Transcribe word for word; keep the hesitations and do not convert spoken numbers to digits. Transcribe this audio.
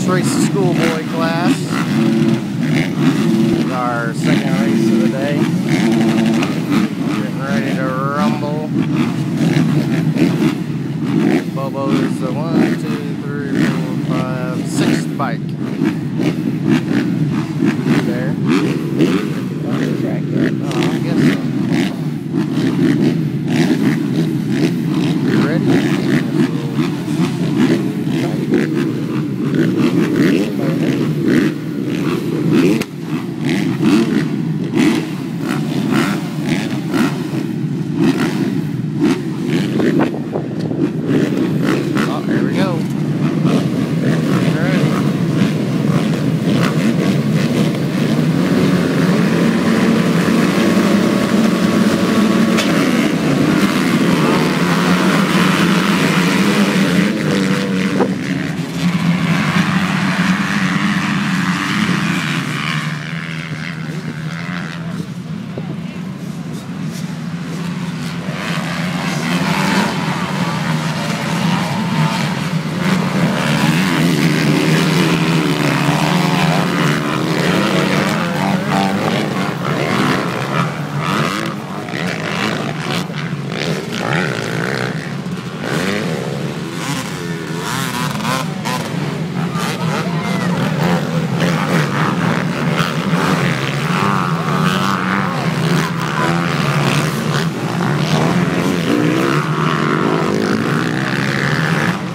race the schoolboy class. It's our second race of the day. Getting ready to rumble. Bobo's the one, two, three, four, five, sixth bike.